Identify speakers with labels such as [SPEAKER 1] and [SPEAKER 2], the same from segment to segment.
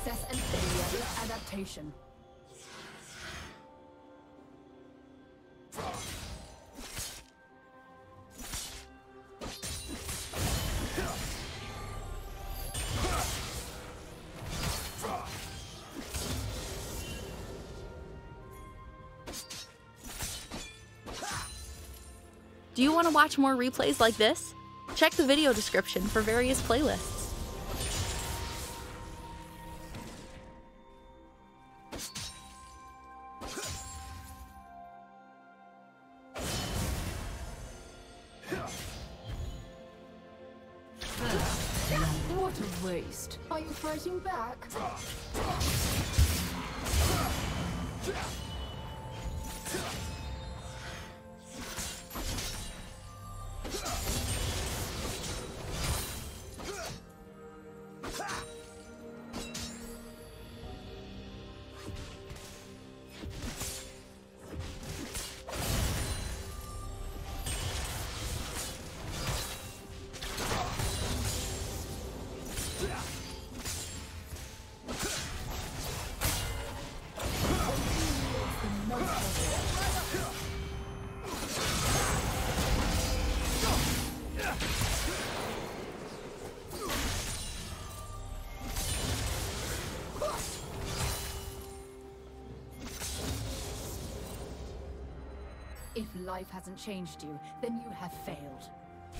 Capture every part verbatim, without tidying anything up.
[SPEAKER 1] Success and failure is adaptation.
[SPEAKER 2] Do you want to watch more replays like this? Check the video description for various playlists.
[SPEAKER 1] What a waste. Are you fighting back? If life hasn't changed you, then you have failed.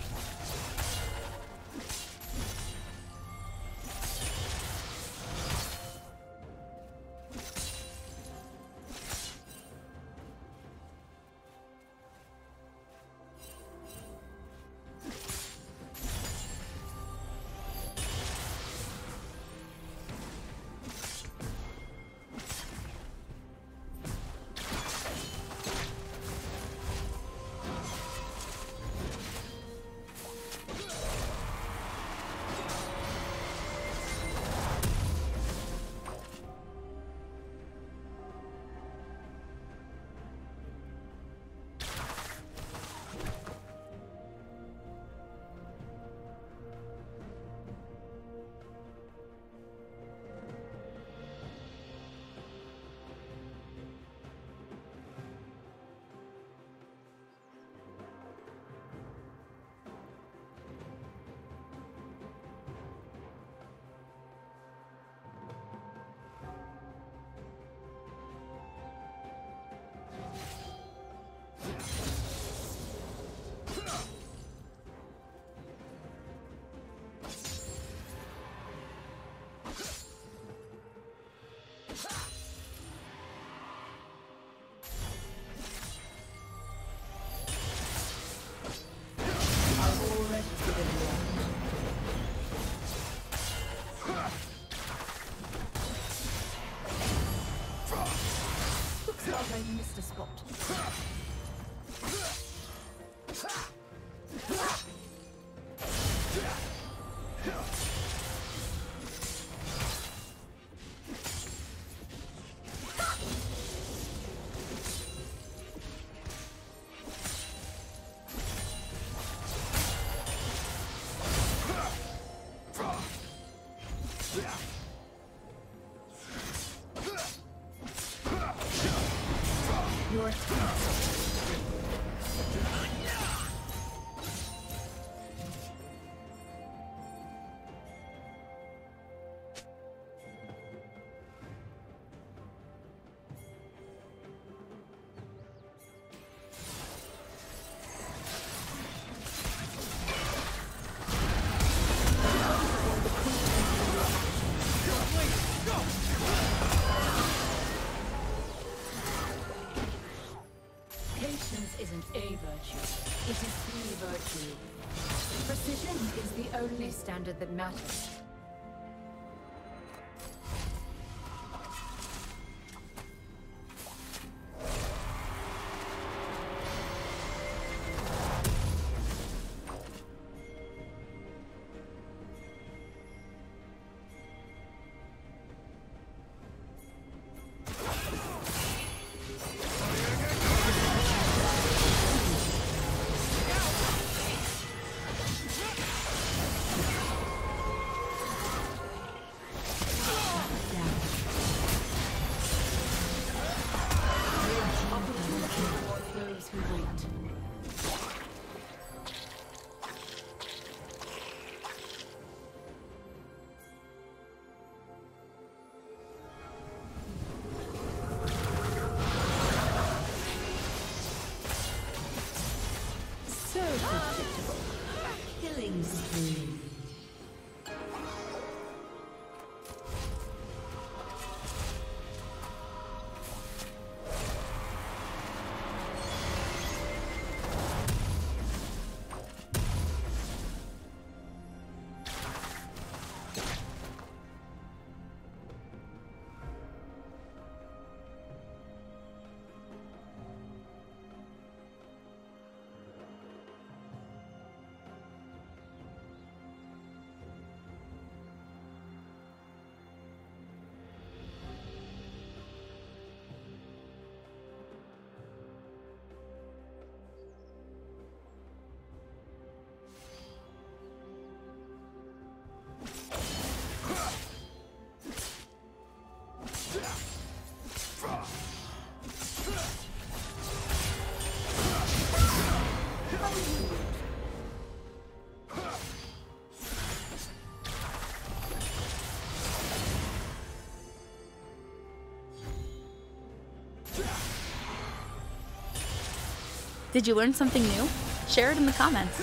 [SPEAKER 1] I missed a spot. Your isn't a virtue, it is the virtue. Precision is the only standard that matters.
[SPEAKER 2] Did you learn something new? Share it in the comments.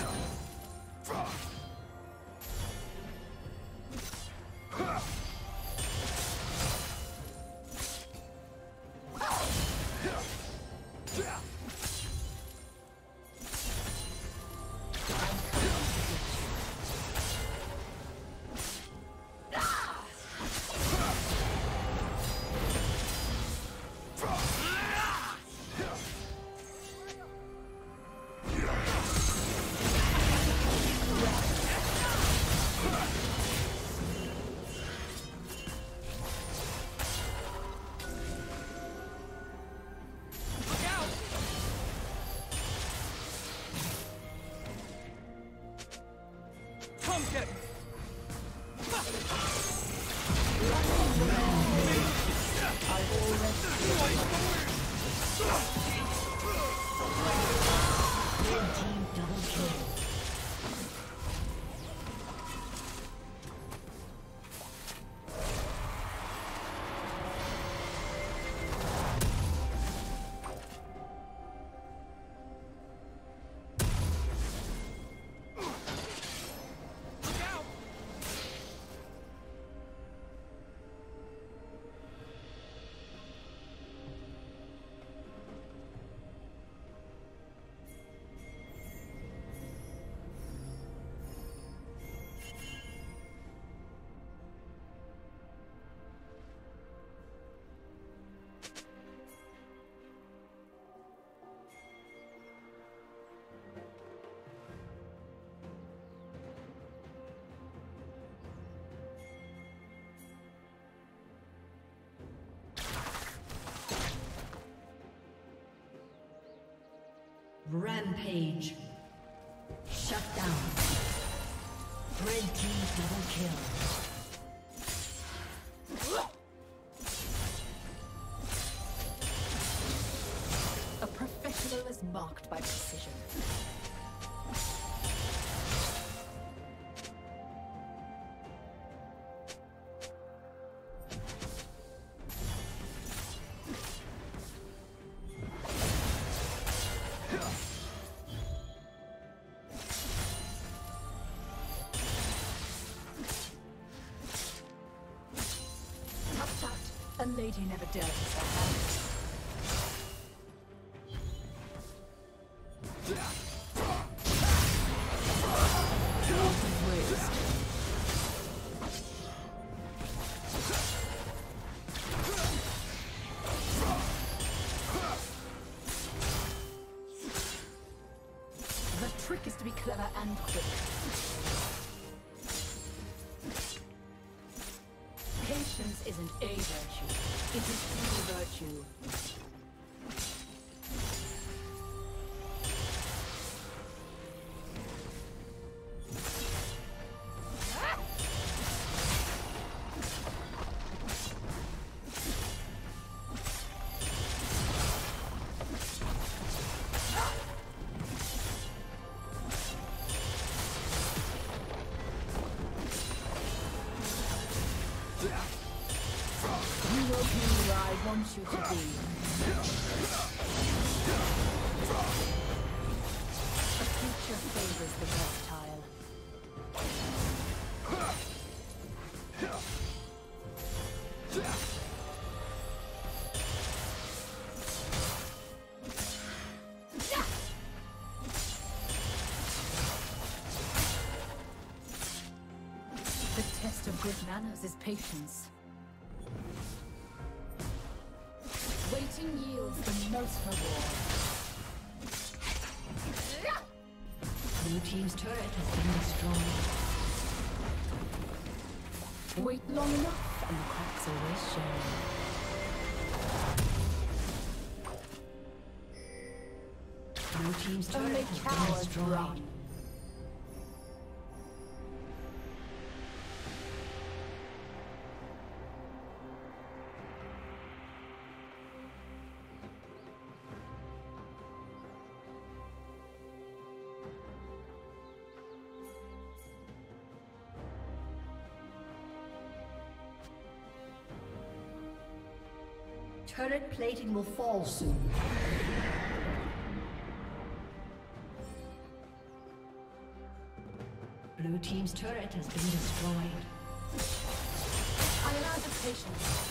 [SPEAKER 1] Rampage. Shut down. Red team double kill. A professional is marked by precision. A lady never dared to step out. The trick is to be clever and quick. Patience isn't a virtue, it is the virtue. I want you to be. The future favors the versatile. The test of good manners is patience. Waiting yields the most reward. Blue team's turret has been destroyed. Wait long enough and the cracks always show. Blue team's turret has been destroyed. Run. Turret plating will fall soon.
[SPEAKER 3] Blue team's turret has been destroyed.
[SPEAKER 1] I allow the patience.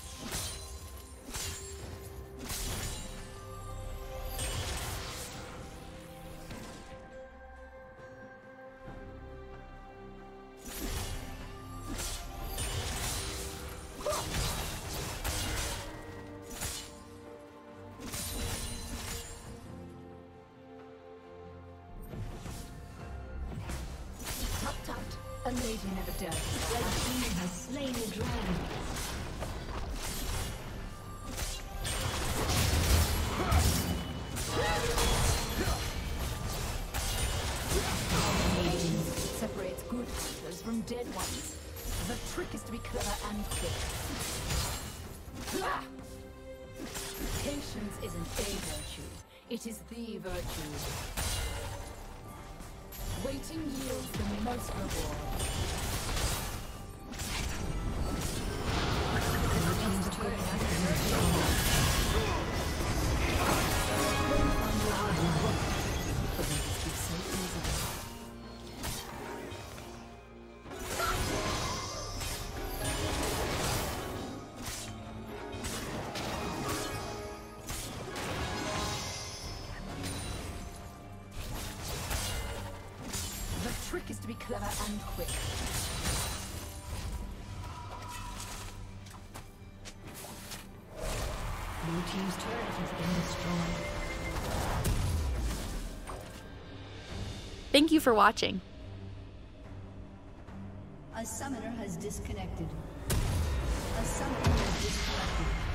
[SPEAKER 1] A lady never does.
[SPEAKER 3] Red team has slain the dragon.
[SPEAKER 1] Patience separates good hunters from dead ones. The trick is to be clever and quick. Patience isn't a virtue, it is the virtue. Waiting yields the most reward. The trick is to be clever and quick.
[SPEAKER 3] Blue team's turret has been destroyed.
[SPEAKER 2] Thank you for watching.
[SPEAKER 3] A summoner has disconnected. A summoner has disconnected.